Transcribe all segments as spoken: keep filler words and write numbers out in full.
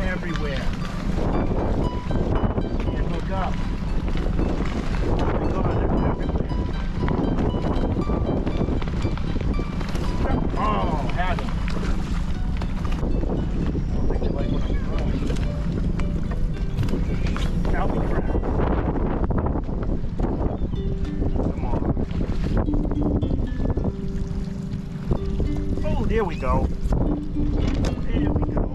everywhere. Can't hook up. Oh my God, they're everywhere. Oh, had him. I don't think you like what I'm throwing. Calvin crab. Come on. Oh, there we go. There we go.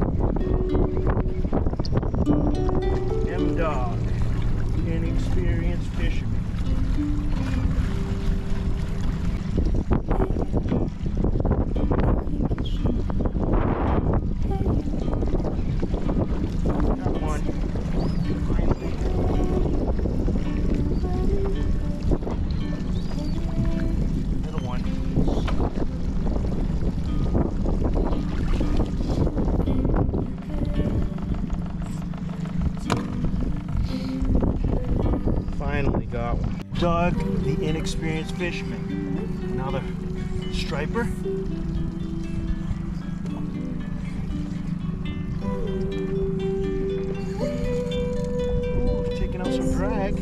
M-Dog, inexperienced fisherman. Got one. Finally. Little one. Finally got one. Doug, the inexperienced fisherman. Another striper. Ooh, taking out some drag.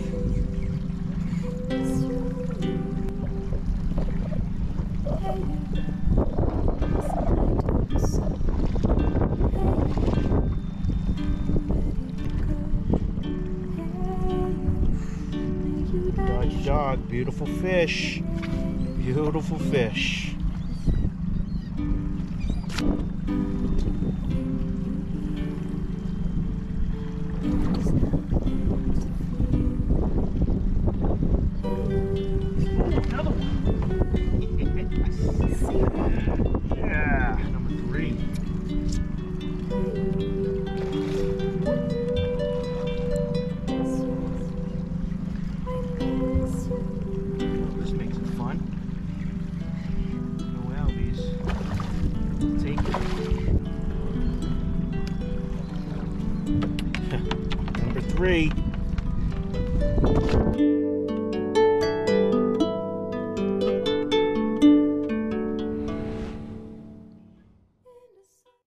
Doggy dog, beautiful fish. Beautiful fish. Another one. Yeah, number three. This makes it fun. No albies. Take it. Number three.